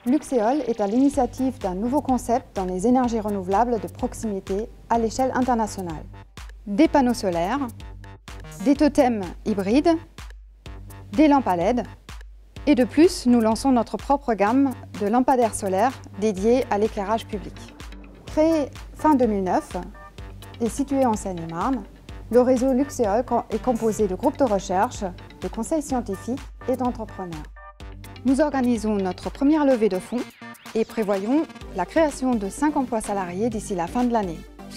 Luxéol est à l'initiative d'un nouveau concept dans les énergies renouvelables de proximité à l'échelle internationale. Des panneaux solaires, des totems hybrides, des lampes à LED et de plus, nous lançons notre propre gamme de lampadaires solaires dédiés à l'éclairage public. Créé fin 2009 et situé en Seine-et-Marne, le réseau Luxéol est composé de groupes de recherche, de conseils scientifiques et d'entrepreneurs. Nous organisons notre première levée de fonds et prévoyons la création de 5 emplois salariés d'ici la fin de l'année.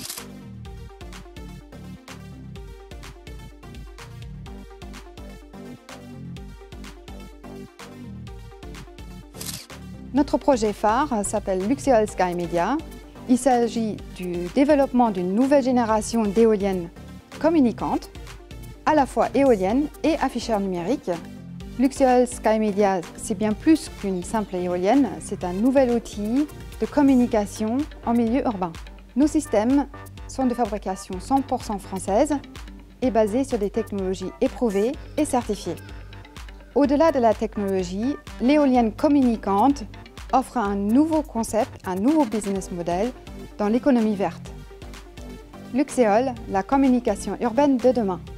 Notre projet phare s'appelle Luxéol Sky Media. Il s'agit du développement d'une nouvelle génération d'éoliennes communicantes, à la fois éoliennes et afficheurs numériques. Luxéol Sky Media, c'est bien plus qu'une simple éolienne, c'est un nouvel outil de communication en milieu urbain. Nos systèmes sont de fabrication 100% française et basés sur des technologies éprouvées et certifiées. Au-delà de la technologie, l'éolienne communicante offre un nouveau concept, un nouveau business model dans l'économie verte. Luxéol, la communication urbaine de demain.